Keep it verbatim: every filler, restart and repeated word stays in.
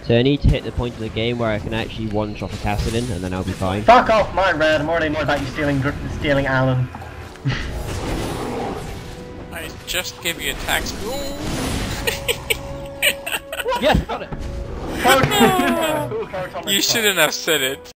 So I need to hit the point of the game where I can actually one-shot a Cassidy, and then I'll be fine. Fuck off, mine red. I'm already more about you stealing, stealing Alan. I just gave you a tax. Yes, got it! Cool, You shouldn't have said it.